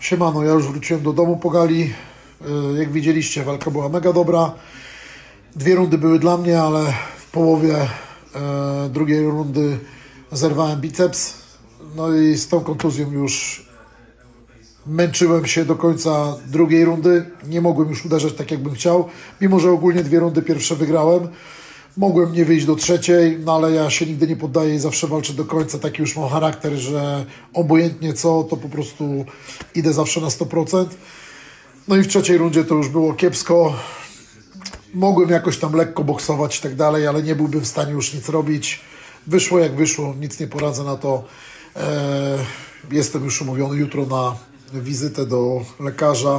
Siemano, ja już wróciłem do domu po gali. Jak widzieliście, walka była mega dobra. 2 rundy były dla mnie, ale w połowie drugiej rundy zerwałem biceps. No i z tą kontuzją już męczyłem się do końca drugiej rundy. Nie mogłem już uderzać tak, jakbym chciał. Mimo że ogólnie 2 rundy pierwsze wygrałem. Mogłem nie wyjść do trzeciej, no ale ja się nigdy nie poddaję i zawsze walczę do końca. Taki już mam charakter, że obojętnie co, to po prostu idę zawsze na 100%. No i w trzeciej rundzie to już było kiepsko. Mogłem jakoś tam lekko boksować i tak dalej, ale nie byłbym w stanie już nic robić. Wyszło jak wyszło, nic nie poradzę na to. Jestem już umówiony jutro na wizytę do lekarza.